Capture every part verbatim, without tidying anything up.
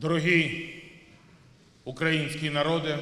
Дорогий український народе,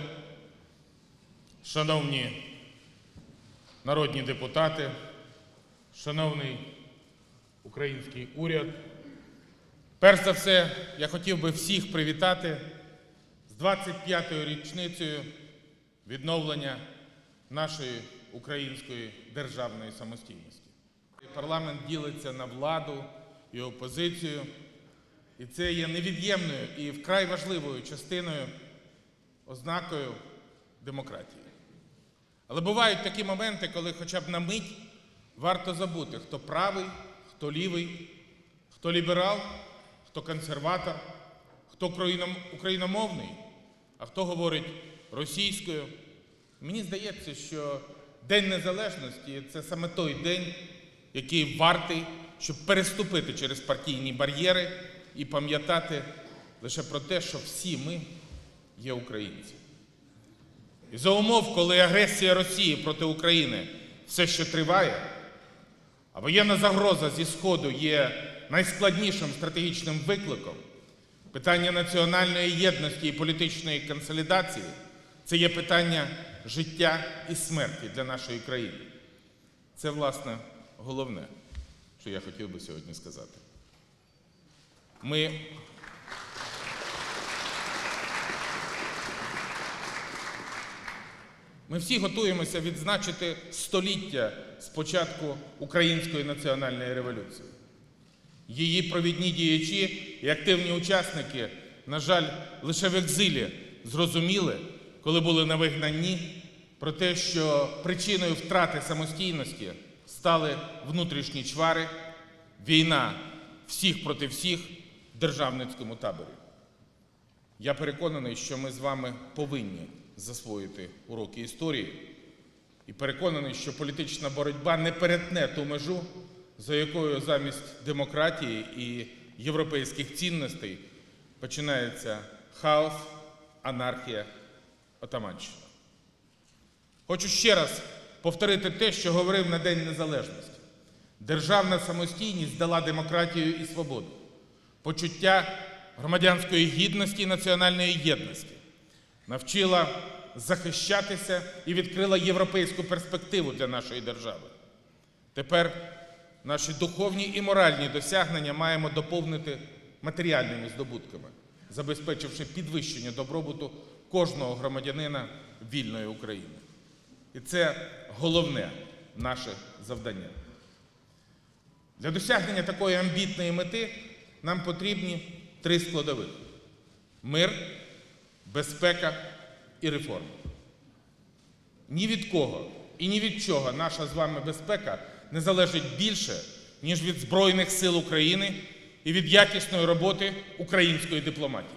шановні народні депутати, шановний український уряд, перш за все, я хотів би всіх привітати з двадцять п'ятою річницею відновлення нашої української державної самостійності. Парламент ділиться на владу і опозицію, і це є невід'ємною і вкрай важливою частиною, ознакою демократії. Але бувають такі моменти, коли хоча б на мить варто забути, хто правий, хто лівий, хто ліберал, хто консерватор, хто україномовний, а хто говорить російською. Мені здається, що День Незалежності – це саме той день, який вартий, щоб переступити через партійні бар'єри і пам'ятати лише про те, що всі ми є українці. І за умов, коли агресія Росії проти України все ще триває, а воєнна загроза зі Сходу є найскладнішим стратегічним викликом, питання національної єдності і політичної консолідації – це є питання життя і смерті для нашої країни. Це, власне, головне, що я хотів би сьогодні сказати. Ми Ми всі готуємося відзначити століття з початку Української національної революції. Її провідні діячі і активні учасники, на жаль, лише в екзилі зрозуміли, коли були на вигнанні, про те, що причиною втрати самостійності стали внутрішні чвари, війна всіх проти всіх в державницькому таборі. Я переконаний, що ми з вами повинні засвоїти уроки історії і переконаний, що політична боротьба не перетне ту межу, за якою замість демократії і європейських цінностей починається хаос, анархія, отаманщина. Хочу ще раз повторити те, що говорив на День Незалежності. Державна самостійність дала демократію і свободу, почуття громадянської гідності і національної єдності, навчила захищатися і відкрила європейську перспективу для нашої держави. Тепер наші духовні і моральні досягнення маємо доповнити матеріальними здобутками, забезпечивши підвищення добробуту кожного громадянина вільної України. І це головне наше завдання. Для досягнення такої амбітної мети нам потрібні три складових – мир, безпека і реформи. Ні від кого і ні від чого наша з вами безпека не залежить більше, ніж від Збройних сил України і від якісної роботи української дипломатії.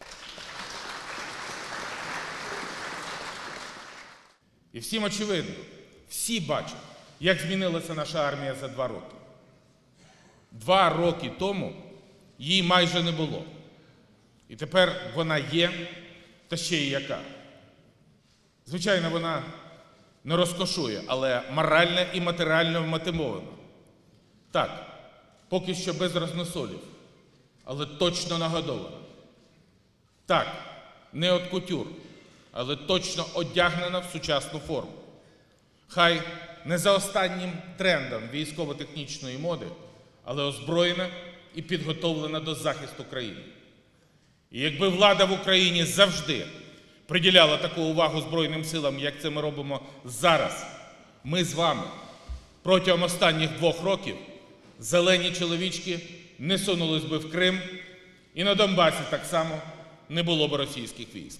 І всім очевидно, всі бачать, як змінилася наша армія за два роки. Два роки тому її майже не було. І тепер вона є, та ще й яка. Звичайно, вона не розкошує, але морально і матеріально вмотивована. Так, поки що без розносолів, але точно нагодована. Так, не от кутюр, але точно одягнена в сучасну форму. Хай не за останнім трендом військово-технічної моди, але озброєна і підготовлена до захисту країни. І якби влада в Україні завжди приділяла таку увагу Збройним силам, як це ми робимо зараз, ми з вами протягом останніх двох років зелені чоловічки не сунулись би в Крим, і на Донбасі так само не було б російських військ.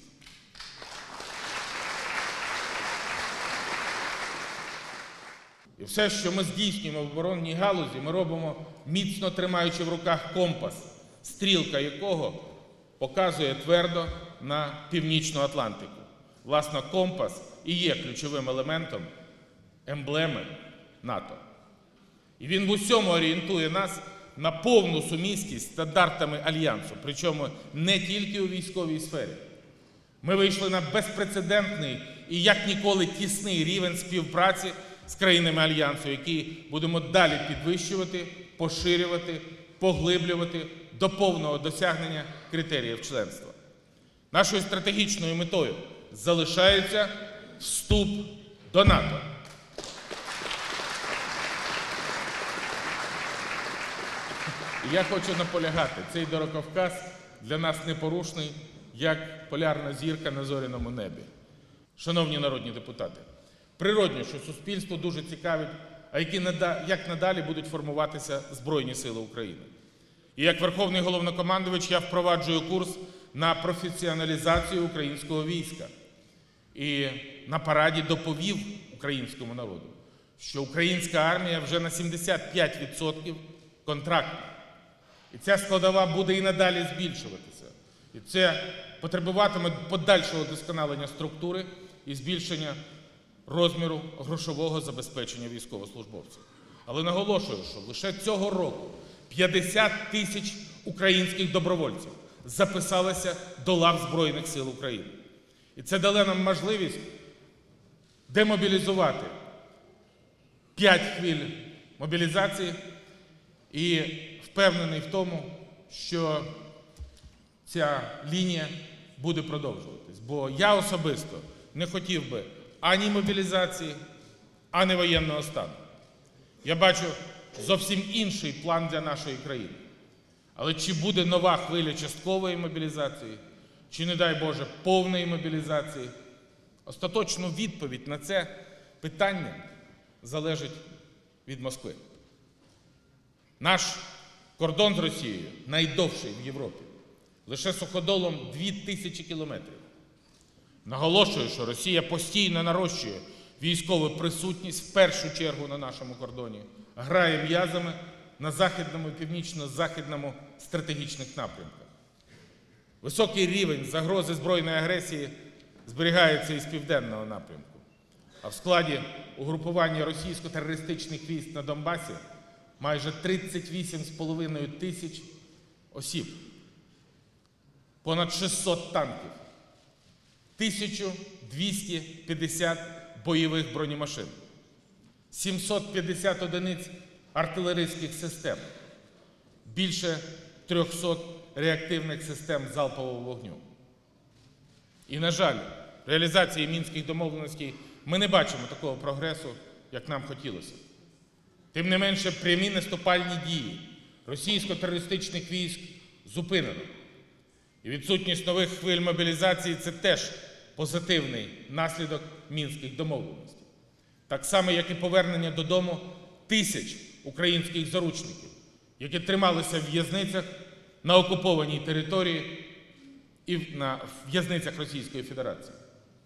І все, що ми здійснюємо в оборонній галузі, ми робимо, міцно тримаючи в руках компас, стрілка якого показує твердо на Північну Атлантику. Власне, компас і є ключовим елементом емблеми НАТО. І він в усьому орієнтує нас на повну сумісність з стандартами Альянсу, причому не тільки у військовій сфері. Ми вийшли на безпрецедентний і як ніколи тісний рівень співпраці з країнами Альянсу, який будемо далі підвищувати, поширювати, поглиблювати до повного досягнення критеріїв членства. Нашою стратегічною метою залишається вступ до НАТО. І я хочу наполягати, цей дороговказ для нас непорушний, як полярна зірка на зоряному небі. Шановні народні депутати, природно, що суспільство дуже цікавить, а які як надалі будуть формуватися Збройні Сили України. І як Верховний Головнокомандувач я впроваджую курс на професіоналізацію українського війська. І на параді доповів українському народу, що українська армія вже на сімдесят п'ять відсотків контрактна. І ця складова буде і надалі збільшуватися. І це потребуватиме подальшого досконалення структури і збільшення розміру грошового забезпечення військовослужбовців. Але наголошую, що лише цього року п'ятдесят тисяч українських добровольців записалися до лав Збройних Сил України. І це дало нам можливість демобілізувати п'ять хвиль мобілізації і впевнений в тому, що ця лінія буде продовжуватись. Бо я особисто не хотів би ані мобілізації, ані воєнного стану. Я бачу зовсім інший план для нашої країни. Але чи буде нова хвиля часткової мобілізації, чи, не дай Боже, повної мобілізації, остаточну відповідь на це питання залежить від Москви. Наш кордон з Росією найдовший в Європі. Лише суходолом дві тисячі кілометрів. Наголошую, що Росія постійно нарощує військову присутність в першу чергу на нашому кордоні, грає м'язами на західному і північно-західному стратегічних напрямках. Високий рівень загрози збройної агресії зберігається із південного напрямку. А в складі угрупування російсько-терористичних військ на Донбасі майже тридцять вісім з половиною тисяч осіб, понад шістсот танків, тисяча двісті п'ятдесят бойових бронемашин, сімсот п'ятдесят одиниць артилерійських систем, більше трьохсот реактивних систем залпового вогню. І, на жаль, в реалізації Мінських домовленостей ми не бачимо такого прогресу, як нам хотілося. Тим не менше, прямі наступальні дії російсько-терористичних військ зупинено. І відсутність нових хвиль мобілізації – це теж позитивний наслідок Мінських домовленостей. Так само, як і повернення додому тисяч українських заручників, які трималися в в'язницях на окупованій території і на в'язницях Російської Федерації.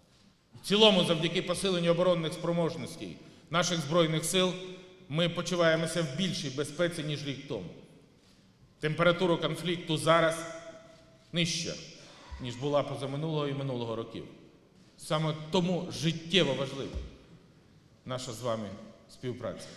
В цілому, завдяки посиленню оборонних спроможностей наших Збройних Сил, ми почуваємося в більшій безпеці, ніж рік тому. Температура конфлікту зараз нижча, ніж була позаминулого і минулого років. Саме тому життєво важлива наша з вами співпраця.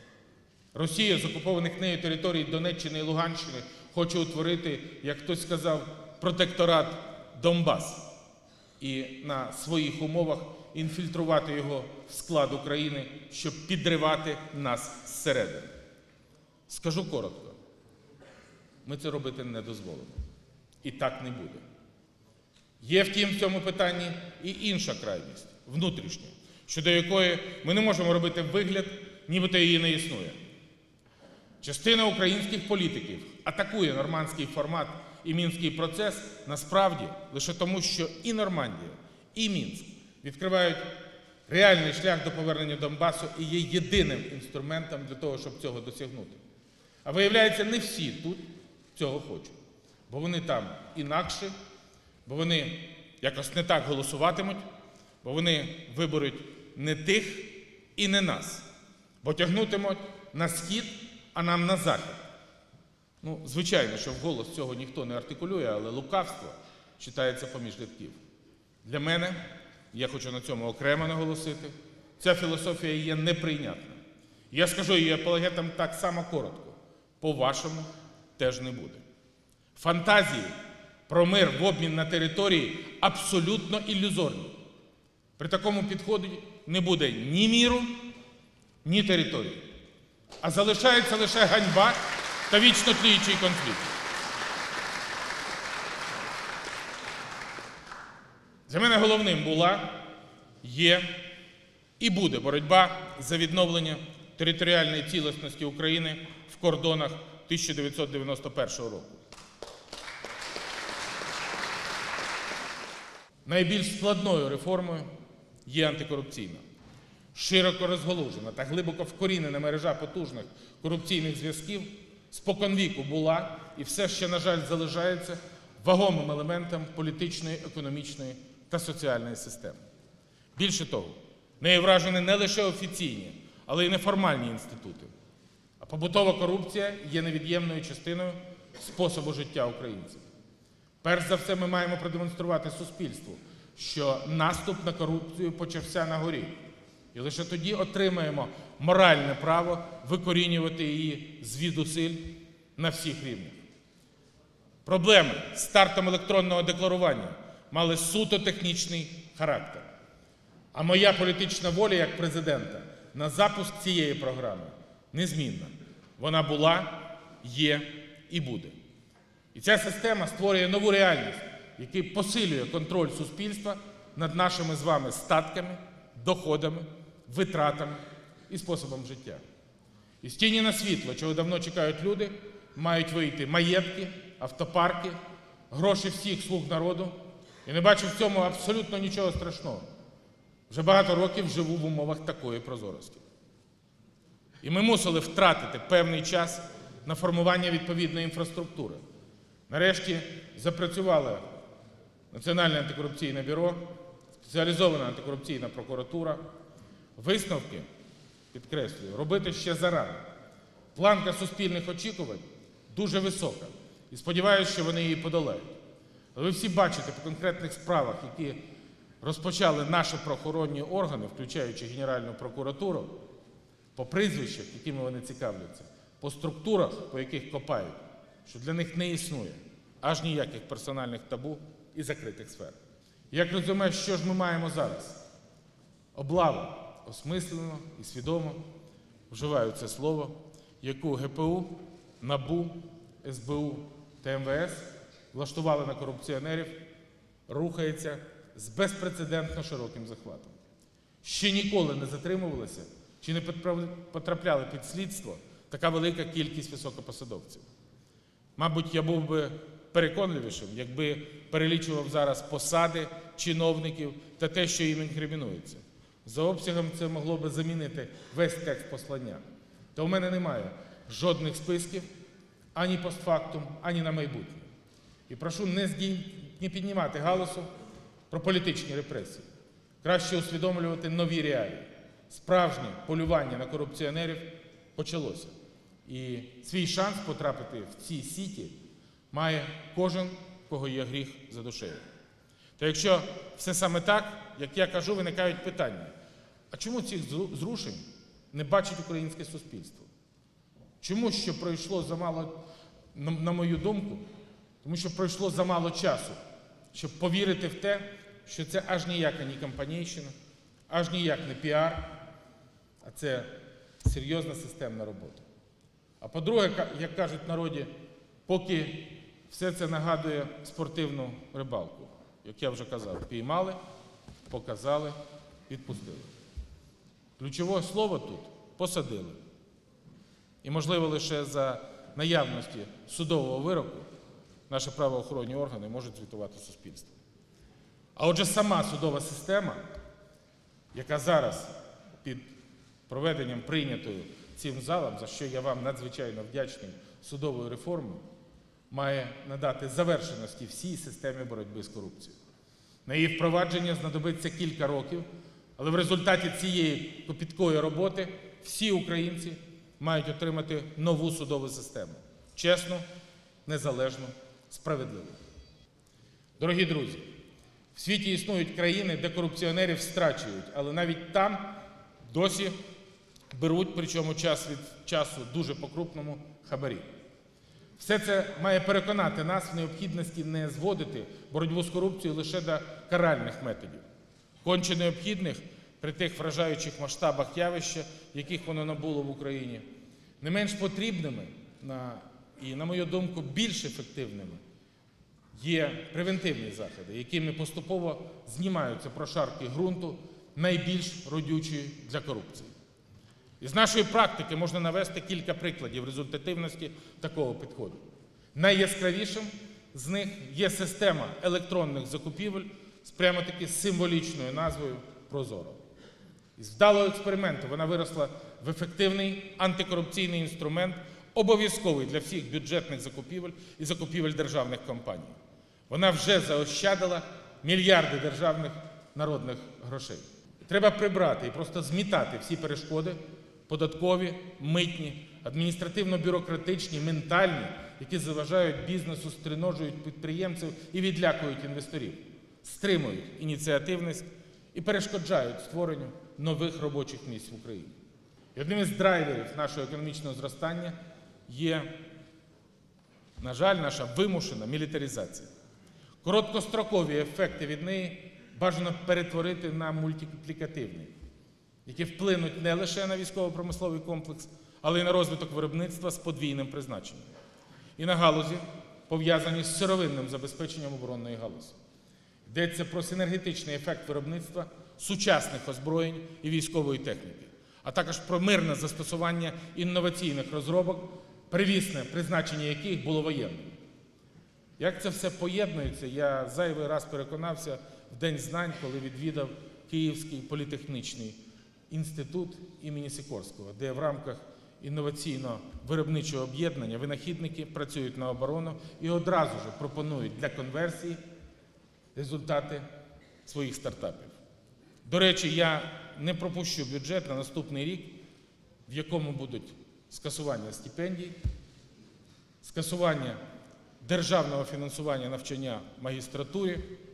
Росія з окупованих нею територій Донеччини і Луганщини хоче утворити, як хтось сказав, протекторат Донбас і на своїх умовах інфільтрувати його в склад України, щоб підривати нас зсередини. Скажу коротко, ми це робити не дозволимо. І так не буде. Є, втім, в цьому питанні і інша крайність, внутрішня, щодо якої ми не можемо робити вигляд, нібито її не існує. Частина українських політиків атакує нормандський формат і мінський процес насправді лише тому, що і Нормандія, і Мінськ відкривають реальний шлях до повернення Донбасу і є єдиним інструментом для того, щоб цього досягнути. А виявляється, не всі тут цього хочуть, бо вони там інакше, бо вони якось не так голосуватимуть, бо вони виберуть не тих і не нас, бо тягнутимуть на схід, а нам на захід. Ну, звичайно, що вголос цього ніхто не артикулює, але лукавство читається поміж рядків. Для мене, я хочу на цьому окремо наголосити, ця філософія є неприйнятна. Я скажу її апологетам так само коротко. По-вашому теж не буде. Фантазії про мир в обмін на території абсолютно ілюзорні. При такому підході не буде ні міру, ні території. А залишається лише ганьба та вічно тліючий конфлікт. Для мене головним була, є і буде боротьба за відновлення територіальної цілісності України в кордонах тисяча дев'ятсот дев'яносто першого року. Найбільш складною реформою є антикорупційна. Широко розгалужена та глибоко вкорінена мережа потужних корупційних зв'язків споконвіку була і все ще, на жаль, залишається вагомим елементом політичної, економічної та соціальної системи. Більше того, нею вражені не лише офіційні, але й неформальні інститути. А побутова корупція є невід'ємною частиною способу життя українців. Перш за все, ми маємо продемонструвати суспільству, що наступ на корупцію почався на горі. І лише тоді отримаємо моральне право викорінювати її звідусиль на всіх рівнях. Проблеми з стартом електронного декларування мали суто технічний характер. А моя політична воля як президента на запуск цієї програми незмінна. Вона була, є і буде. І ця система створює нову реальність, яка посилює контроль суспільства над нашими з вами статками, доходами, витратами і способом життя. Із тіні на світло, чого давно чекають люди, мають вийти маєтки, автопарки, гроші всіх слуг народу. І не бачу в цьому абсолютно нічого страшного. Вже багато років живу в умовах такої прозорості. І ми мусили втратити певний час на формування відповідної інфраструктури. Нарешті запрацювало Національне антикорупційне бюро, спеціалізована антикорупційна прокуратура. Висновки, підкреслюю, робити ще зарано. Планка суспільних очікувань дуже висока. І сподіваюся, що вони її подолають. Але ви всі бачите по конкретних справах, які розпочали наші правоохоронні органи, включаючи Генеральну прокуратуру, по прізвищах, якими вони цікавляться, по структурах, по яких копають, що для них не існує аж ніяких персональних табу і закритих сфер. Як резюме, що ж ми маємо зараз? Облава осмислено і свідомо, вживаю це слово, яку ГПУ, НАБУ, ес бе у та ем ве ес влаштували на корупціонерів, рухається з безпрецедентно широким захватом. Ще ніколи не затримувалися чи не потрапляли під слідство така велика кількість високопосадовців. Мабуть, я був би переконливішим, якби перелічував зараз посади чиновників та те, що їм інкримінується. За обсягом це могло би замінити весь текст послання. Та у мене немає жодних списків ані постфактум, ані на майбутнє. І прошу не, зді... не піднімати галасу про політичні репресії. Краще усвідомлювати нові реалії. Справжнє полювання на корупціонерів почалося. І свій шанс потрапити в ці сіті має кожен, кого є гріх за душею. Та якщо все саме так, як я кажу, виникають питання. А чому цих зрушень не бачить українське суспільство? Чому, що пройшло замало, на мою думку, тому що пройшло замало часу, щоб повірити в те, що це аж ніяка не кампанійщина, аж ніяк не піар, а це серйозна системна робота. А по-друге, як кажуть в народі, поки все це нагадує спортивну рибалку. Як я вже казав, піймали, показали, відпустили. Ключове слово тут – посадили. І, можливо, лише за наявності судового вироку наші правоохоронні органи можуть звітувати суспільству. А отже, сама судова система, яка зараз під проведенням прийнятою цим залом, за що я вам надзвичайно вдячний, судовою реформою, має надати завершеності всій системі боротьби з корупцією. На її впровадження знадобиться кілька років, але в результаті цієї копіткої роботи всі українці мають отримати нову судову систему. Чесну, незалежну, справедливу. Дорогі друзі, в світі існують країни, де корупціонерів страчують, але навіть там досі беруть, причому час від часу дуже по-крупному, хабарі. Все це має переконати нас в необхідності не зводити боротьбу з корупцією лише до каральних методів. Конче необхідних при тих вражаючих масштабах явища, яких воно набуло в Україні, не менш потрібними на, і, на мою думку, більш ефективними Є превентивні заходи, якими поступово знімаються прошарки ґрунту, найбільш родючої для корупції. Із нашої практики можна навести кілька прикладів результативності такого підходу. Найяскравішим з них є система електронних закупівель з прямо-таки символічною назвою «Прозоро». Із вдалого експерименту вона виросла в ефективний антикорупційний інструмент, обов'язковий для всіх бюджетних закупівель і закупівель державних компаній. Вона вже заощадила мільярди державних народних грошей. Треба прибрати і просто змітати всі перешкоди – податкові, митні, адміністративно-бюрократичні, ментальні, які заважають бізнесу, стриножують підприємців і відлякують інвесторів, стримують ініціативність і перешкоджають створенню нових робочих місць в Україні. І одним із драйверів нашого економічного зростання є, на жаль, наша вимушена мілітаризація. Короткострокові ефекти від неї бажано перетворити на мультиплікативні, які вплинуть не лише на військово-промисловий комплекс, але й на розвиток виробництва з подвійним призначенням. І на галузі, пов'язані з сировинним забезпеченням оборонної галузі. Йдеться про синергетичний ефект виробництва сучасних озброєнь і військової техніки, а також про мирне застосування інноваційних розробок, первісне призначення яких було воєнним. Як це все поєднується, я зайвий раз переконався в День знань, коли відвідав Київський політехнічний інститут імені Сікорського, де в рамках інноваційно-виробничого об'єднання винахідники працюють на оборону і одразу ж пропонують для конверсії результати своїх стартапів. До речі, я не пропущу бюджет на наступний рік, в якому будуть скасування стипендій, скасування державного фінансування навчання в магістратурі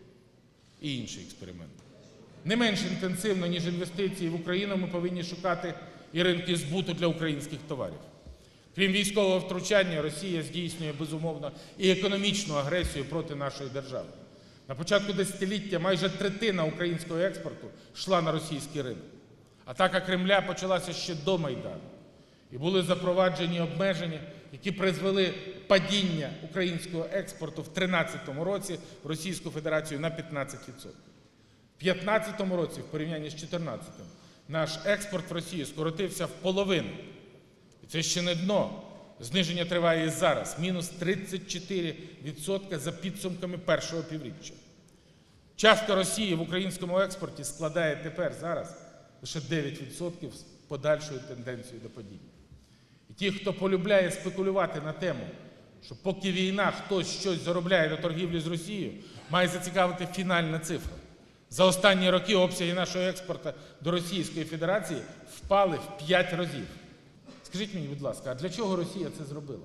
і інші експерименти. Не менш інтенсивно, ніж інвестиції в Україну, ми повинні шукати і ринки збуту для українських товарів. Крім військового втручання, Росія здійснює, безумовно, і економічну агресію проти нашої держави. На початку десятиліття майже третина українського експорту йшла на російський ринок. Атака Кремля почалася ще до Майдану. І були запроваджені обмеження, які призвели падіння українського експорту в тринадцятому році в Російську Федерацію на п'ятнадцять відсотків. В п'ятнадцятому році, в порівнянні з чотирнадцятим, наш експорт в Росію скоротився в половину. І це ще не дно. Зниження триває і зараз. Мінус тридцять чотири відсотки за підсумками першого півріччя. Частка Росії в українському експорті складає тепер, зараз, лише дев'ять відсотків з подальшою тенденцією до падіння. І ті, хто полюбляє спекулювати на тему, що поки війна, хтось щось заробляє на торгівлі з Росією, має зацікавити фінальна цифра. За останні роки обсяги нашого експорту до Російської Федерації впали в п'ять разів. Скажіть мені, будь ласка, а для чого Росія це зробила?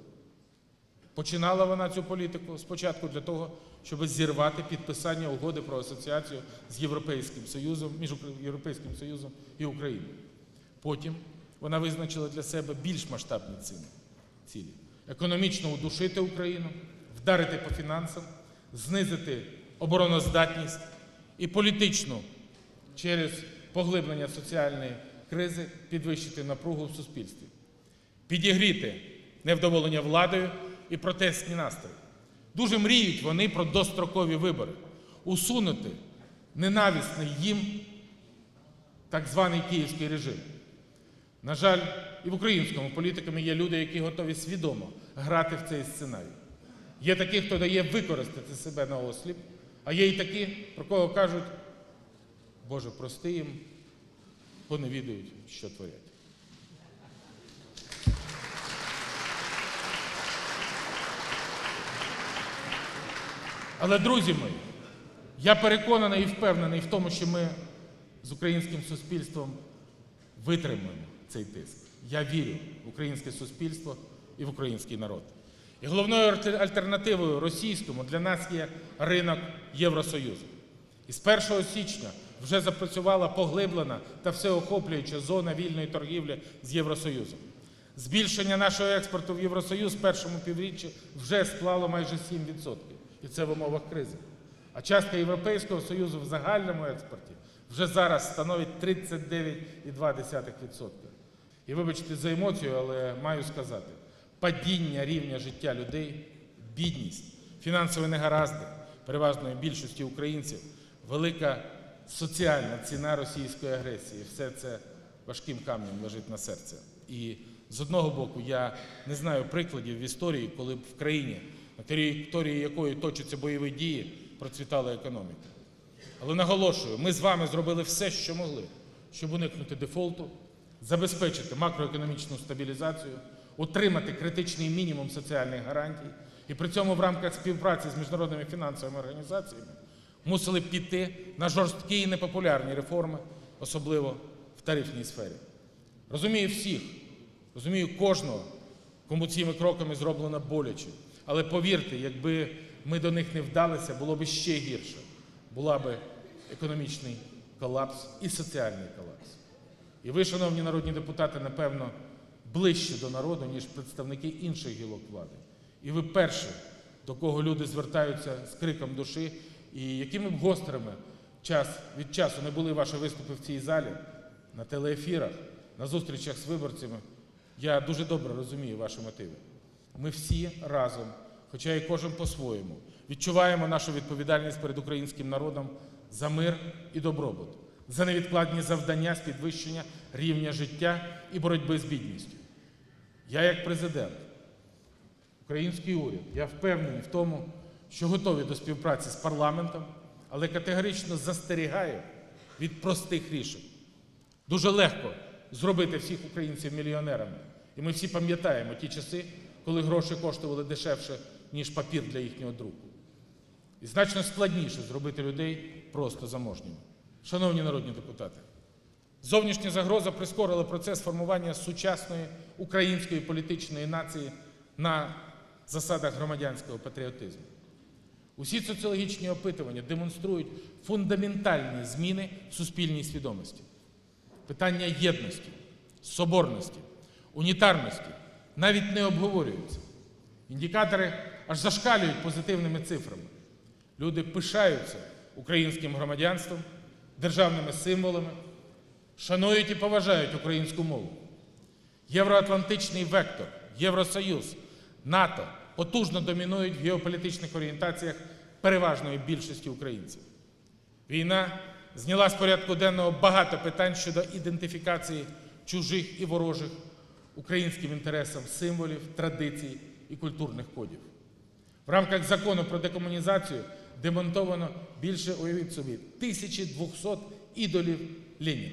Починала вона цю політику спочатку для того, щоб зірвати підписання угоди про асоціацію з Європейським Союзом, між Європейським Союзом і Україною. Потім вона визначила для себе більш масштабні цілі. Економічно удушити Україну, вдарити по фінансам, знизити обороноздатність і політично через поглиблення соціальної кризи підвищити напругу в суспільстві. Підігріти невдоволення владою і протестні настрої. Дуже мріють вони про дострокові вибори, усунути ненависний їм так званий київський режим. На жаль, і в українському політикумі є люди, які готові свідомо грати в цей сценарій. Є такі, хто дає використати себе на осліп, а є і такі, про кого кажуть: Боже, прости їм, бо не відають, що творять. Але, друзі мої, я переконаний і впевнений в тому, що ми з українським суспільством витримаємо цей тиск. Я вірю в українське суспільство і в український народ. І головною альтернативою російському для нас є ринок Євросоюзу. І з першого січня вже запрацювала поглиблена та всеохоплююча зона вільної торгівлі з Євросоюзом. Збільшення нашого експорту в Євросоюз в першому півріччі вже склало майже сім відсотків. І це в умовах кризи. А частка Європейського Союзу в загальному експорті вже зараз становить тридцять дев'ять цілих два десятих відсотка. І вибачте за емоцію, але маю сказати, падіння рівня життя людей, бідність, фінансові негаразди переважної більшості українців, велика соціальна ціна російської агресії. Все це важким камнем лежить на серці. І з одного боку, я не знаю прикладів в історії, коли б в країні, на території якої точаться бойові дії, процвітала економіка. Але наголошую, ми з вами зробили все, що могли, щоб уникнути дефолту, забезпечити макроекономічну стабілізацію, утримати критичний мінімум соціальних гарантій і при цьому в рамках співпраці з міжнародними фінансовими організаціями мусили піти на жорсткі і непопулярні реформи, особливо в тарифній сфері. Розумію всіх, розумію кожного, кому цими кроками зроблено боляче. Але повірте, якби ми до них не вдалися, було б ще гірше. Була б економічний колапс і соціальний колапс. І ви, шановні народні депутати, напевно, ближче до народу, ніж представники інших гілок влади. І ви перші, до кого люди звертаються з криком душі, і якими б гострими час від часу не були ваші виступи в цій залі, на телеефірах, на зустрічах з виборцями, я дуже добре розумію ваші мотиви. Ми всі разом, хоча і кожен по-своєму, відчуваємо нашу відповідальність перед українським народом за мир і добробут, за невідкладні завдання з підвищення рівня життя і боротьби з бідністю. Я як президент, український уряд, я впевнений в тому, що готові до співпраці з парламентом, але категорично застерігаю від простих рішень. Дуже легко зробити всіх українців мільйонерами. І ми всі пам'ятаємо ті часи, коли гроші коштували дешевше, ніж папір для їхнього друку. І значно складніше зробити людей просто заможніми. Шановні народні депутати, зовнішня загроза прискорила процес формування сучасної української політичної нації на засадах громадянського патріотизму. Усі соціологічні опитування демонструють фундаментальні зміни в суспільній свідомості. Питання єдності, соборності, унітарності навіть не обговорюються. Індикатори аж зашкалюють позитивними цифрами. Люди пишаються українським громадянством, державними символами, шанують і поважають українську мову. Євроатлантичний вектор, Євросоюз, НАТО потужно домінують в геополітичних орієнтаціях переважної більшості українців. Війна зняла з порядку денного багато питань щодо ідентифікації чужих і ворожих українським інтересам символів, традицій і культурних кодів. В рамках закону про декомунізацію демонтовано більше, уявіть собі, тисячі двохсот ідолів Леніна.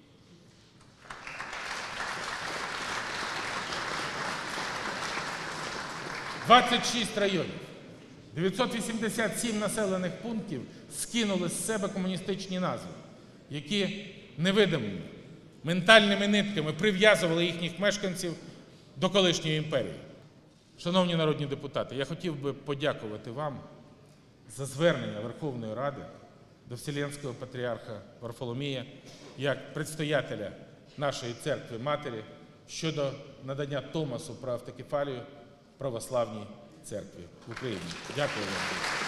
двадцять шість районів, дев'ятсот вісімдесят сім населених пунктів скинули з себе комуністичні назви, які невидимими, ментальними нитками прив'язували їхніх мешканців до колишньої імперії. Шановні народні депутати, я хотів би подякувати вам за звернення Верховної Ради до Вселенського патріарха Варфоломія як предстоятеля нашої церкви-матері щодо надання Томасу про автокефалію православній церкві в Україні. Дякую вам.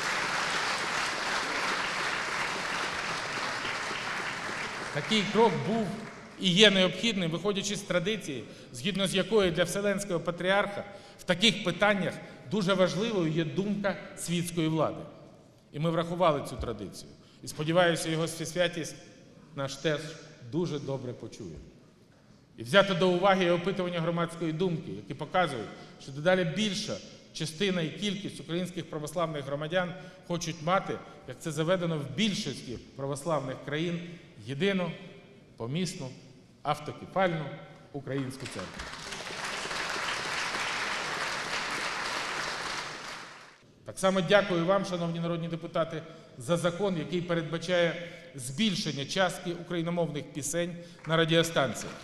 Такий крок був і є необхідним, виходячи з традиції, згідно з якою для Вселенського патріарха в таких питаннях дуже важливою є думка світської влади. І ми врахували цю традицію. І сподіваюся, його всесвятість наш теж дуже добре почує. І взяти до уваги опитування громадської думки, які показують, що дедалі більша частина і кількість українських православних громадян хочуть мати, як це заведено в більшості православних країн, єдину, помісну, автокефальну українську церкву. Так само дякую вам, шановні народні депутати, за закон, який передбачає збільшення частки україномовних пісень на радіостанціях.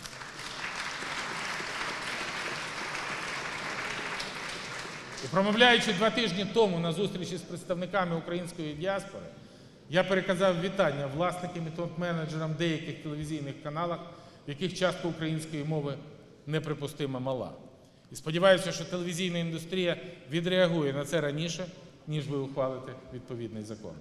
І промовляючи два тижні тому на зустрічі з представниками української діаспори, я переказав вітання власникам і топ-менеджерам деяких телевізійних каналів, в яких частка української мови неприпустимо мала. І сподіваюся, що телевізійна індустрія відреагує на це раніше, ніж ви ухвалите відповідний закон.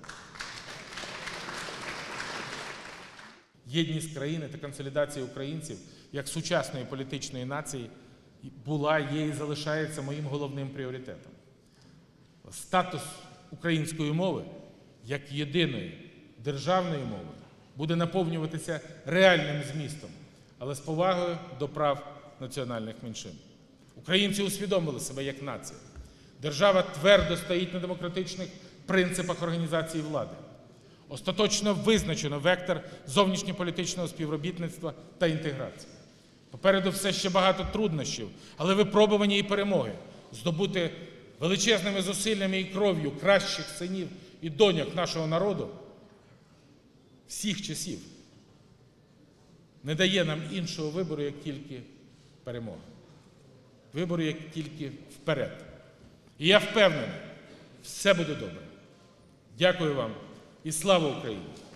Єдність країни та консолідація українців як сучасної політичної нації була, є і залишається моїм головним пріоритетом. Статус української мови як єдиної державної мови буде наповнюватися реальним змістом, але з повагою до прав національних меншин. Українці усвідомили себе як нація. Держава твердо стоїть на демократичних принципах організації влади. Остаточно визначено вектор зовнішньополітичного співробітництва та інтеграції. Попереду все ще багато труднощів, але випробування і перемоги здобути величезними зусиллями і кров'ю кращих синів і доньок нашого народу всіх часів не дає нам іншого вибору, як тільки перемога. Вибору, як тільки вперед. І я впевнений, все буде добре. Дякую вам і слава Україні!